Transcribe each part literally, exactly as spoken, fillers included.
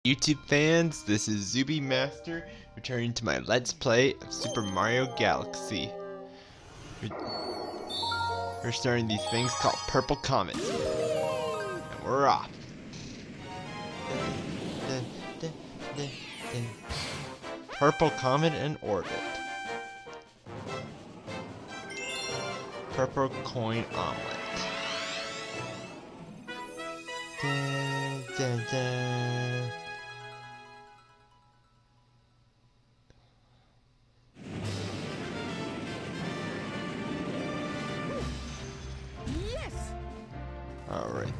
YouTube fans, this is Zuby Master returning to my Let's Play of Super Mario Galaxy. We're starting these things called Purple Comets. And we're off. Purple Comet in orbit. Purple coin omelet. Dun, dun, dun. Yes. All right.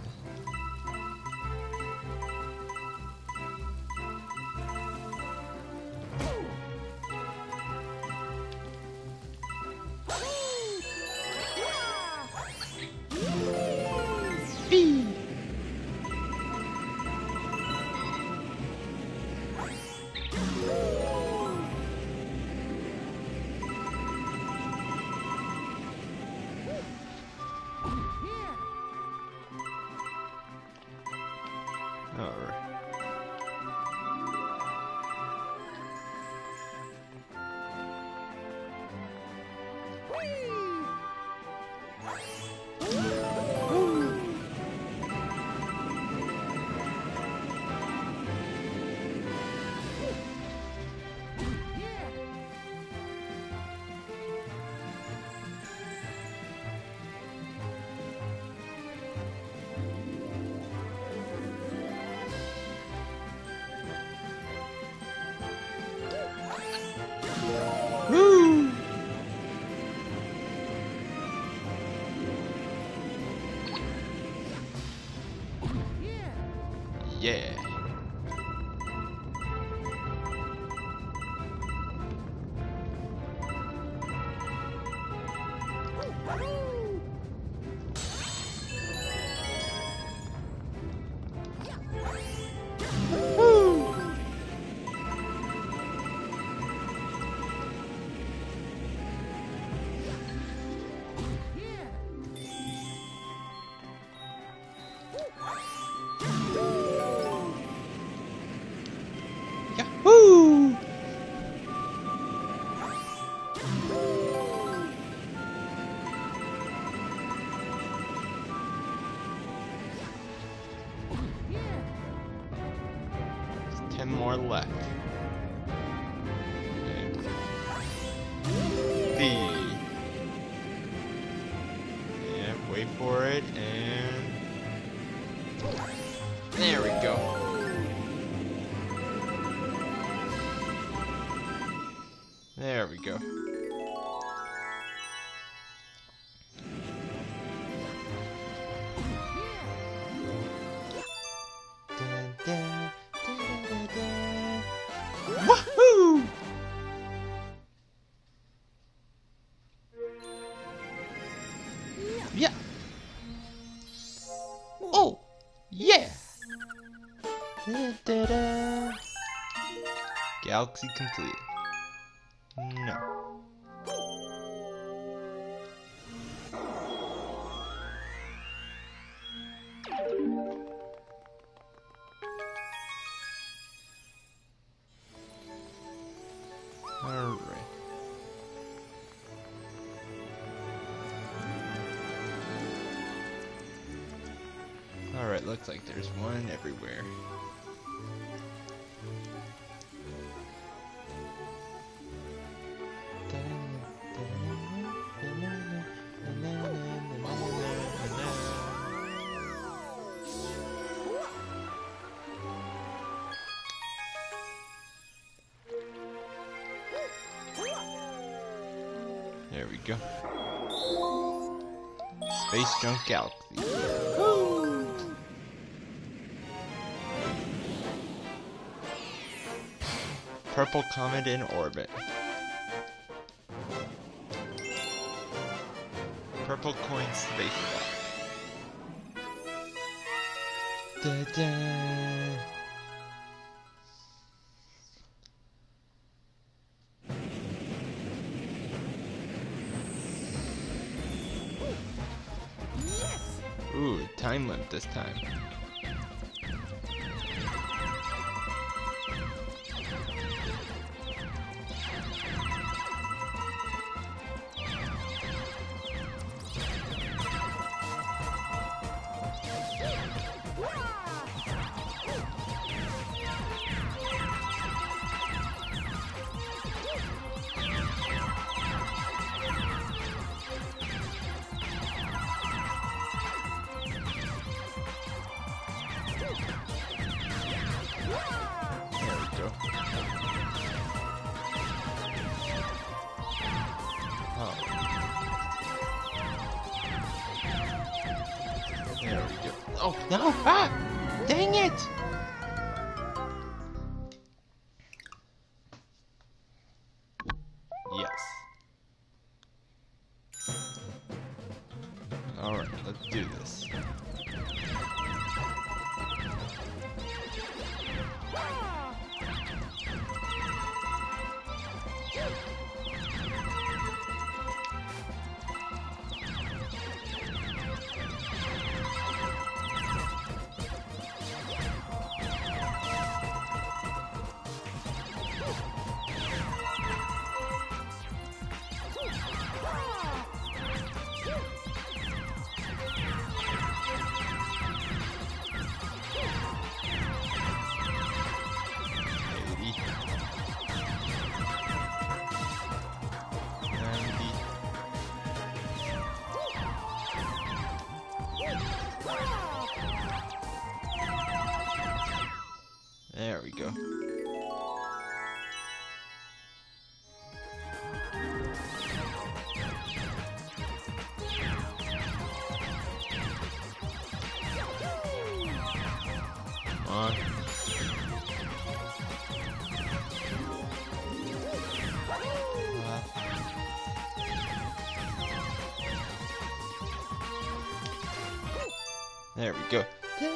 Bee. All right. Woo! Yeah. Woo! Yahoo! There's ten more left. And B. Yeah, wait for it, and there we go. There we go. Dun, dun, dun, dun, dun. Wahoo! Yeah. Oh, yeah. Da, da, da. Galaxy completed. No. All right. All right, looks like there's one everywhere. There we go. Space Junk Galaxy. Woo! Purple Comet in orbit. Purple coin spacewalk. Da da. Ooh, time limit this time. Oh, no! Ah! Dang it! Yes. Alright, let's do this. There we go. Come on. Uh, there we go.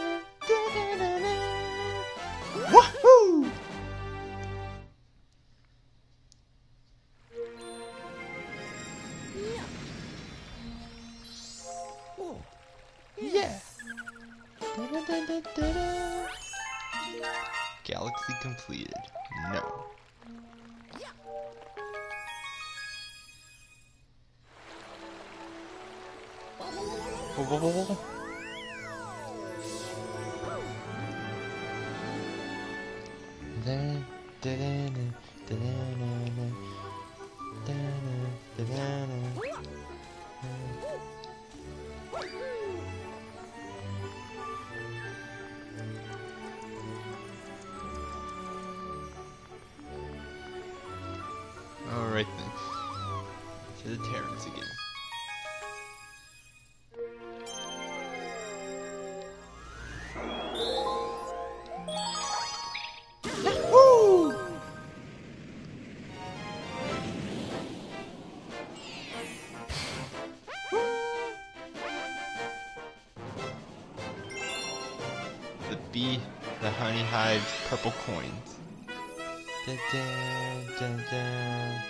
Woohoo! Yeah. Da-da-da-da-da-da. Galaxy completed. No. Whoa, whoa, whoa, whoa. Alright then. To the Terrans again. Woo! The bee, the honey hive, purple coins. Dun, dun, dun, dun.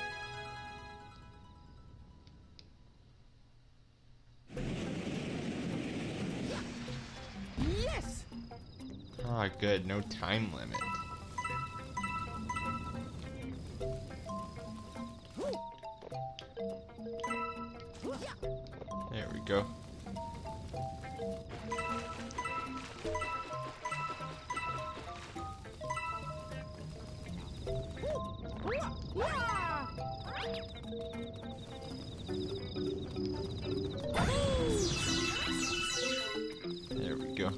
Yes. Ah, good. No time limit. There we go. There we go.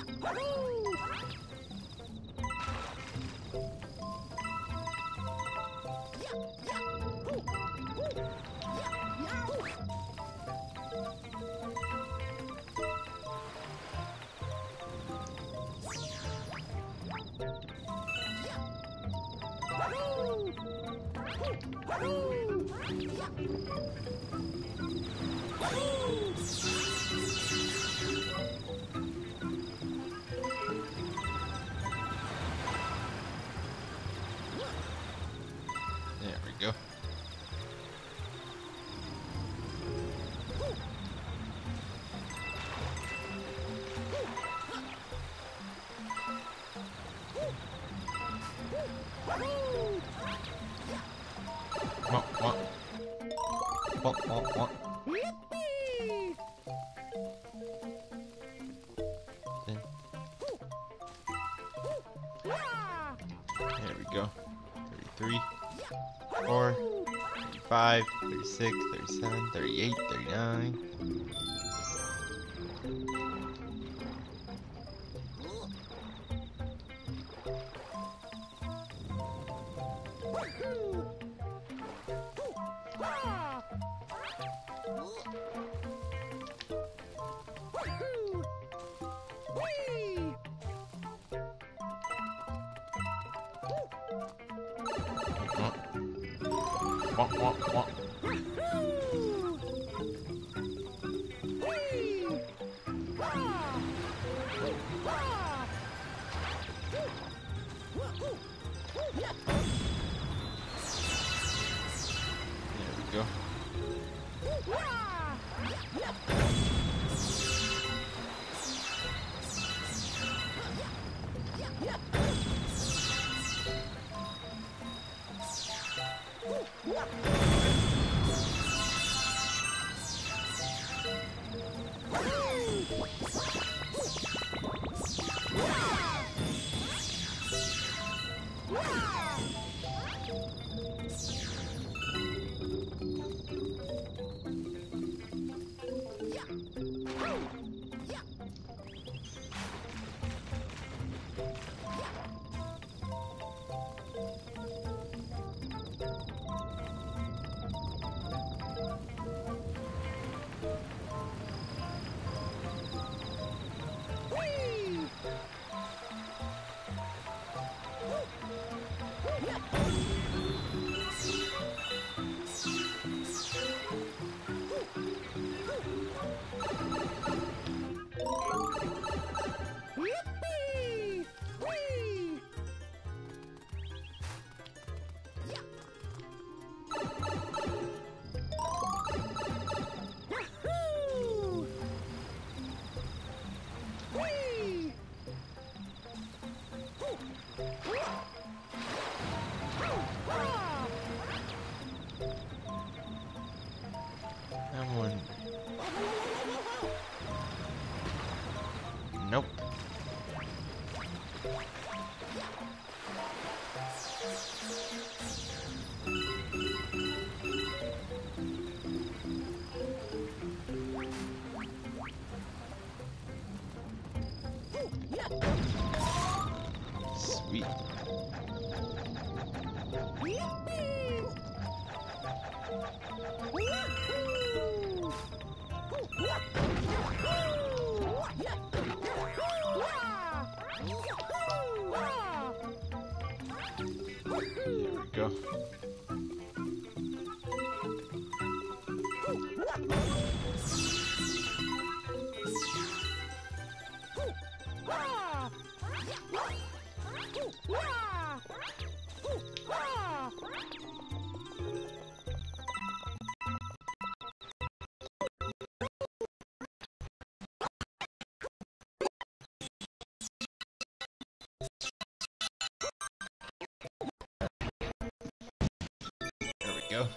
There we go. What, what? What, what, what? Yippee! Then, Yeah! there we go. thirty-three, four, thirty-five, thirty-six, thirty-seven, thirty-eight, thirty-nine. Wah, wah, wah. There we go. That one. Nope. Sweet. There we go. There we go.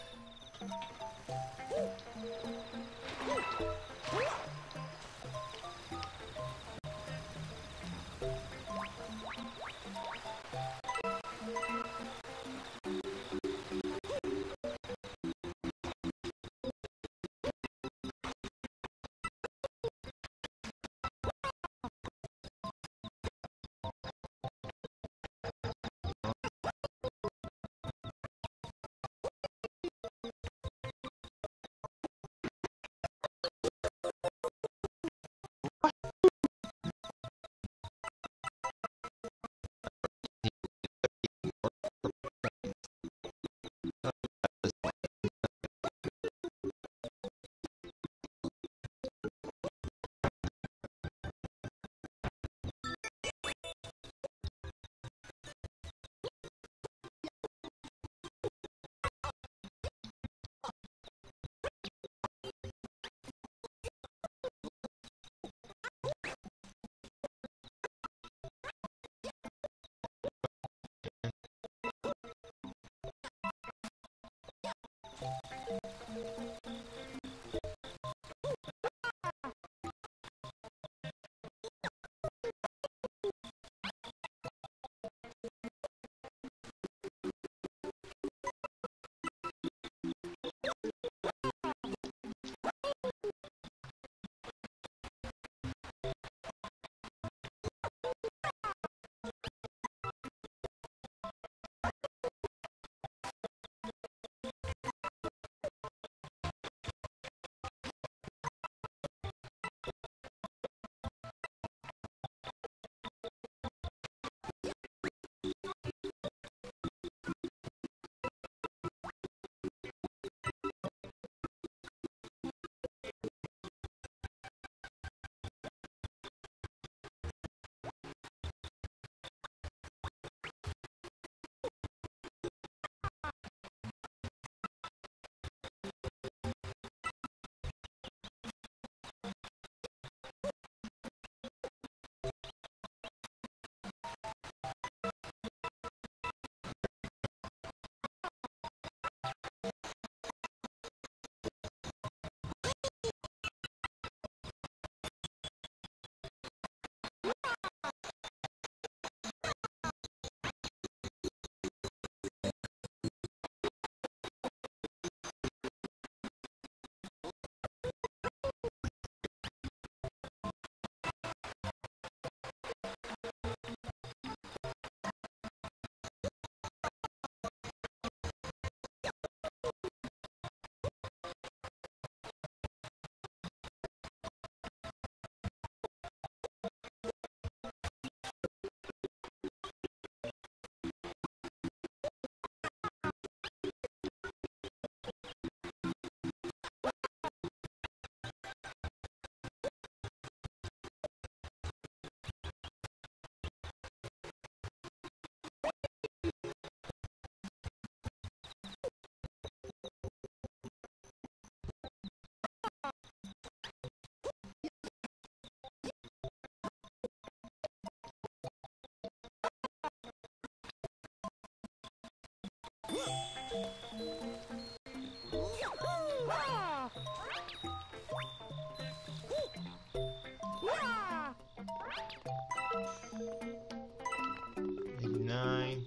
eighty-nine.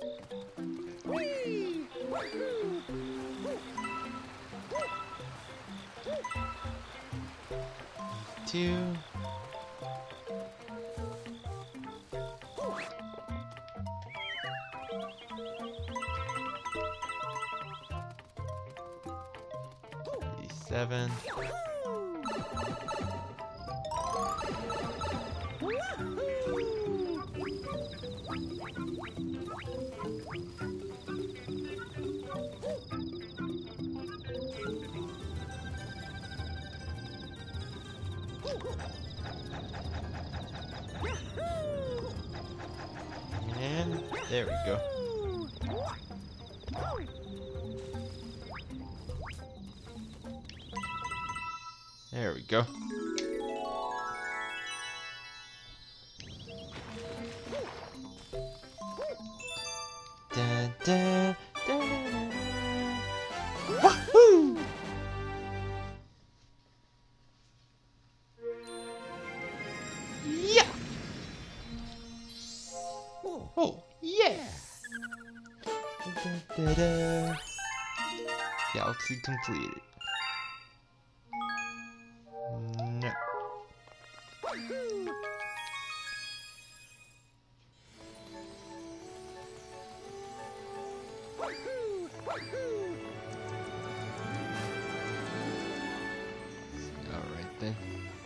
Two. Seven. And there we go. There we go. Da, da, da, da, da. Wahoo! Yeah! Oh, yeah! Da, da, da. Galaxy completed. No. Alright then.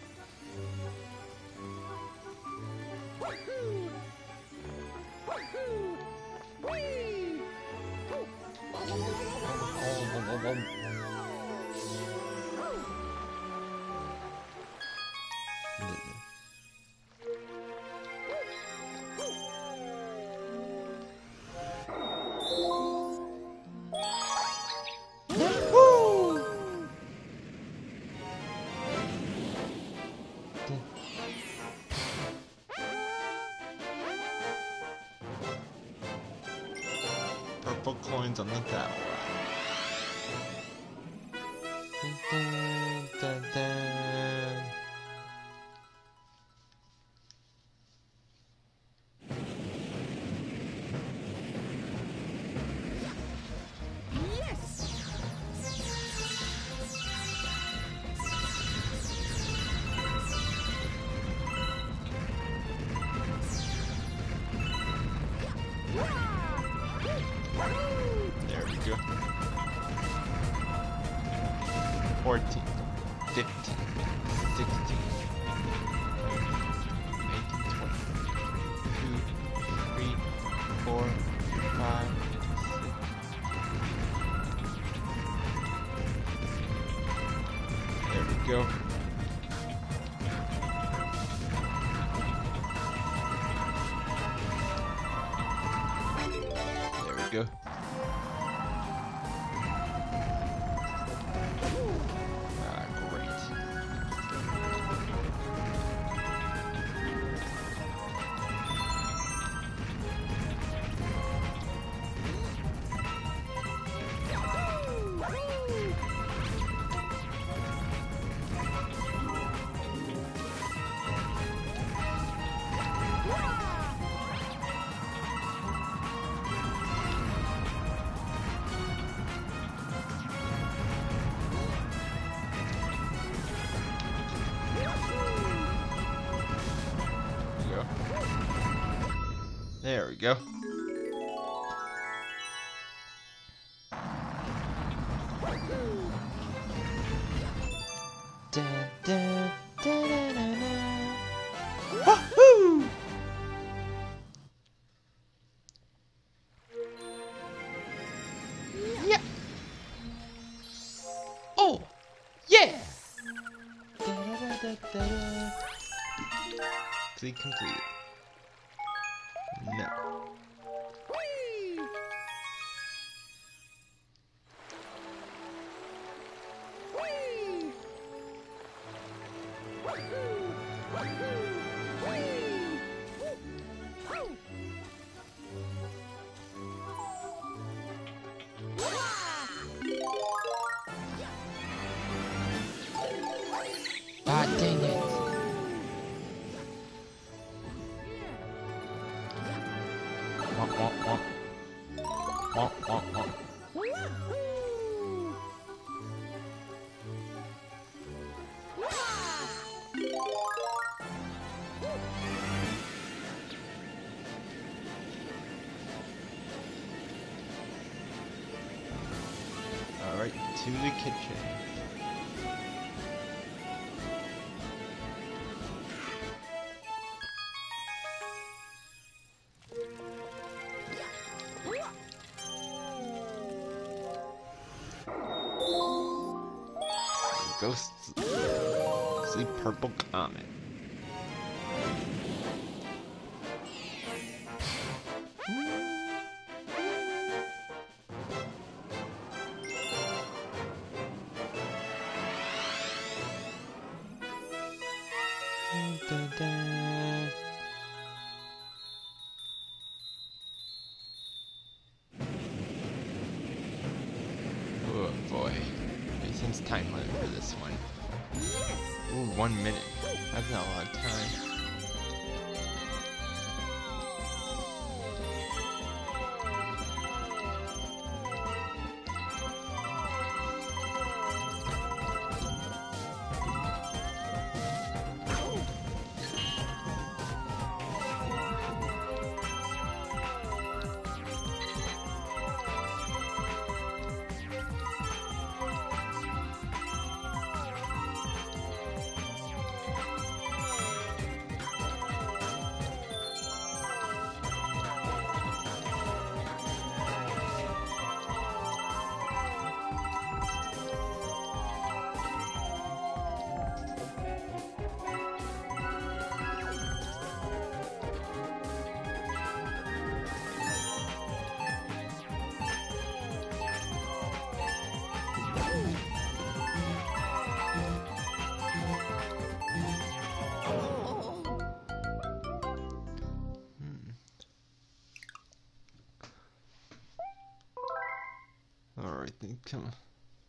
Purple coins on the tower. Dun, dun, dun, dun. There we go. fourteen, fifteen, sixteen, eighteen, twenty, two, three, four, five, six. There we go. There we go. Ah, great. There we go. Da, da, da, da, da, da. Wahoo! Yeah. Oh, yeah. Da, da, da, da, da, da. Complete, completed. No. Womp, womp, womp. Wahoo! Alright, to the kitchen. Ghosts. Sleep purple comet. Da, da. Oh boy. Since time limit for this one. Ooh, one minute. That's not a lot of time. Alright, then come on.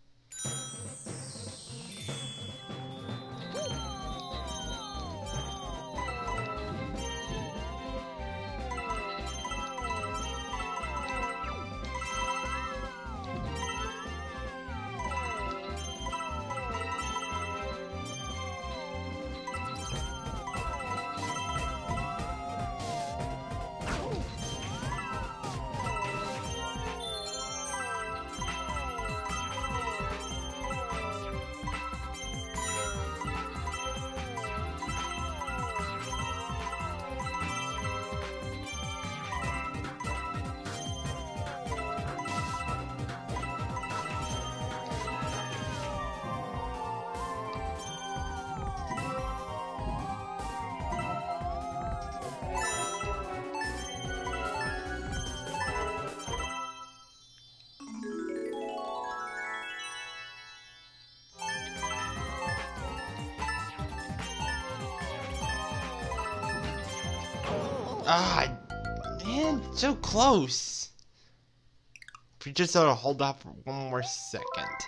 Ah, man, so close. If we just ought to hold off for one more second.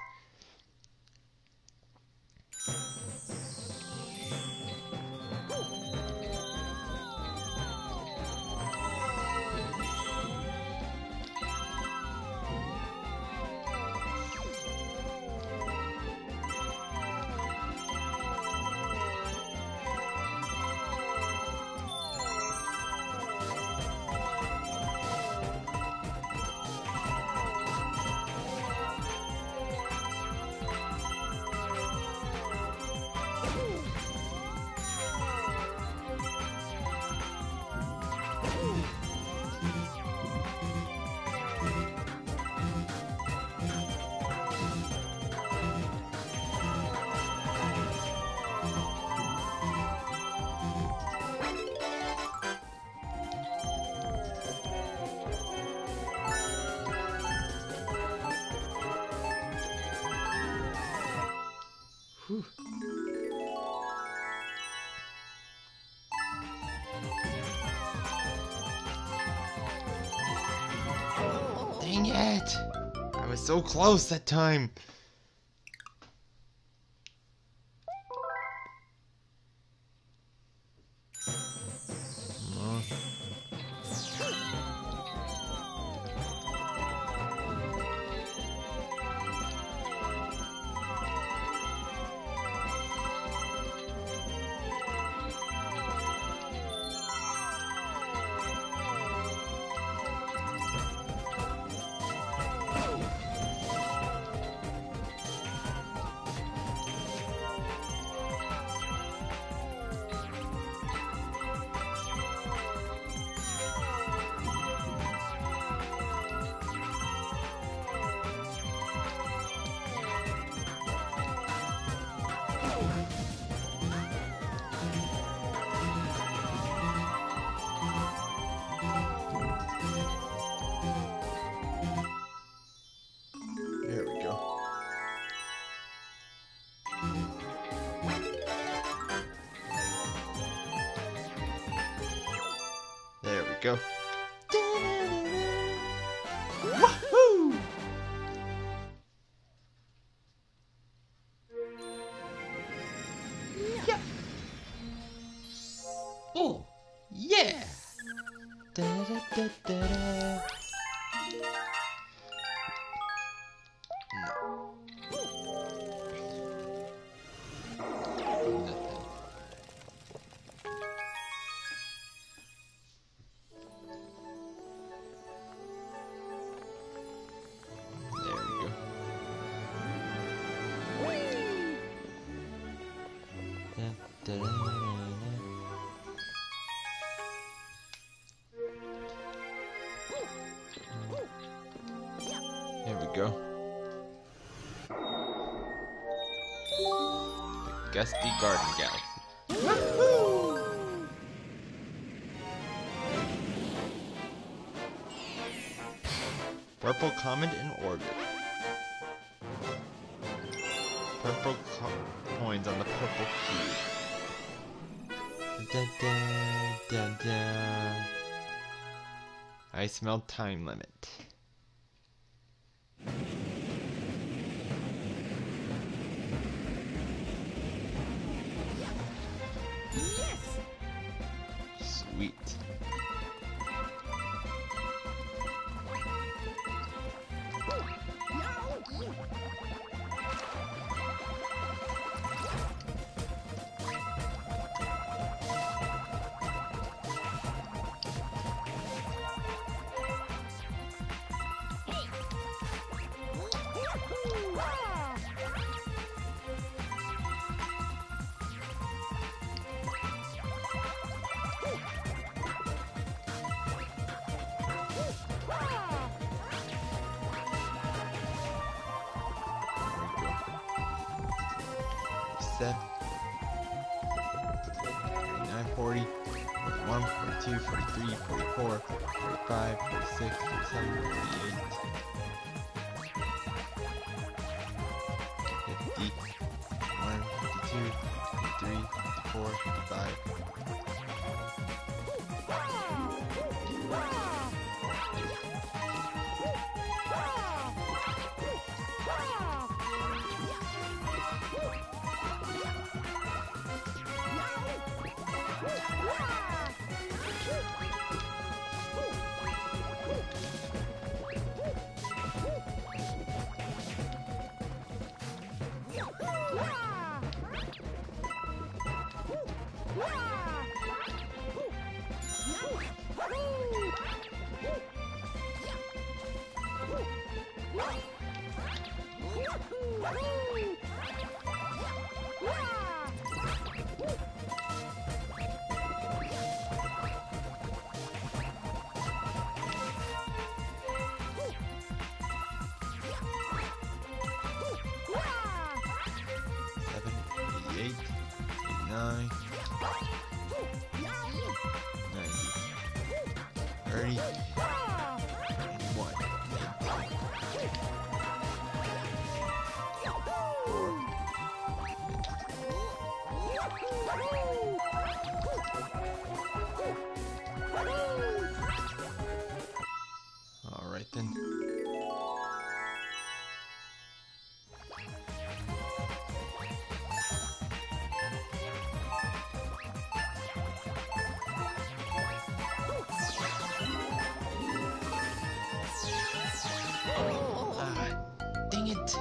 Whew. Dang it! I was so close that time. Uh. go. Woohoo! Yeah. Oh, yeah. Da, da, da, da, da. There we go. The Gusty Garden Galaxy. Woohoo! Purple Comet in orbit. Purple co coins on the purple cube. Da, da, da, da. I smell time limit. Yes. Sweet. Seven, forty-nine, forty, forty-one, forty-two, forty-three, forty-four, forty-five, forty-six, forty-seven, forty-eight, fifty-one, fifty-two, fifty-three, fifty-four, fifty-five. eighty-eight, eighty-nine, ninety, thirty, eighty-one, all right then. Dang it!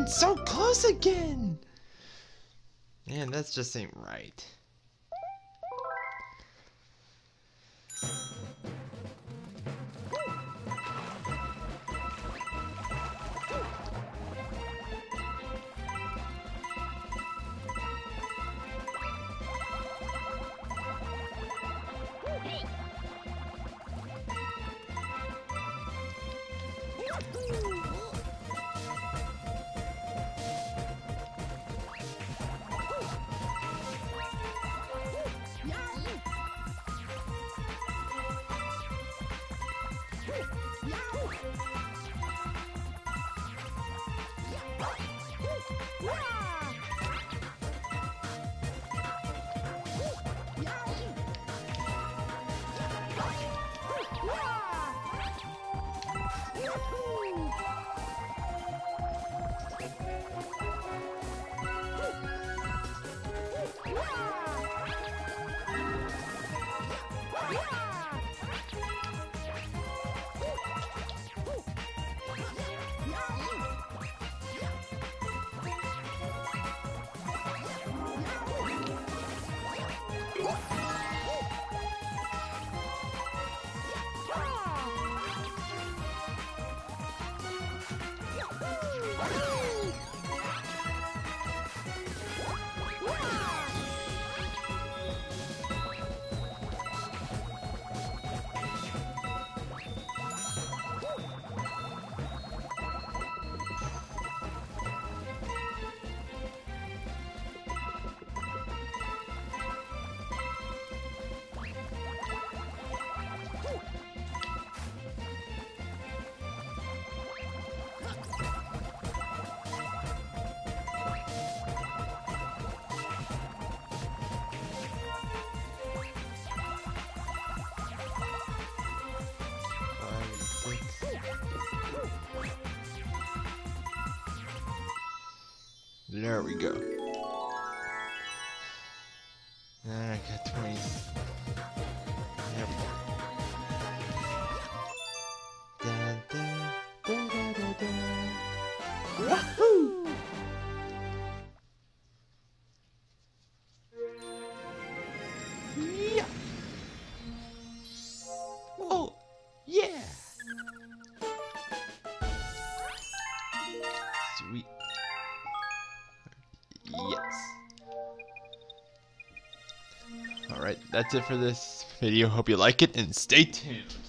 getting so close again! Man, that just ain't right. There we go. Now I got twenty. There we go. Dun, dun, dun, dun, dun, dun. Wahoo! Yeah! Oh, yeah! Sweet. Yes. Alright, that's it for this video. Hope you like it and stay tuned.